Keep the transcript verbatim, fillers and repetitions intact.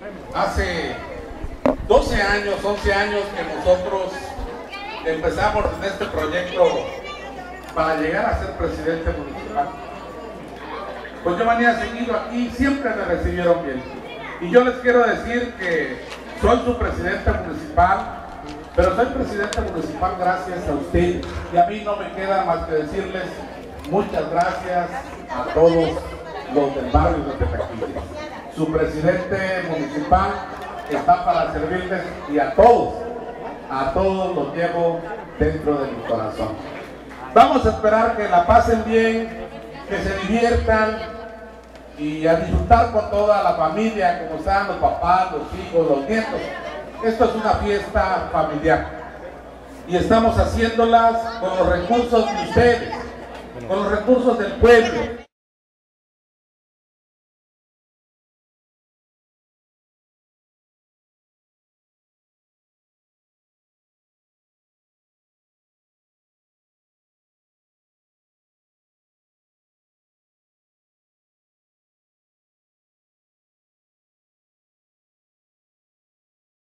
Hace doce años, once años que nosotros empezamos en este proyecto para llegar a ser presidente municipal. Pues yo venía seguido aquí, siempre me recibieron bien. Y yo les quiero decir que soy su presidente municipal, pero soy presidente municipal gracias a ustedes. Y a mí no me queda más que decirles muchas gracias a todos los del barrio de Tepequilla. Su presidente municipal está para servirles y a todos, a todos los llevo dentro de mi corazón. Vamos a esperar que la pasen bien, que se diviertan y a disfrutar con toda la familia, como están los papás, los hijos, los nietos. Esto es una fiesta familiar y estamos haciéndolas con los recursos de ustedes, con los recursos del pueblo.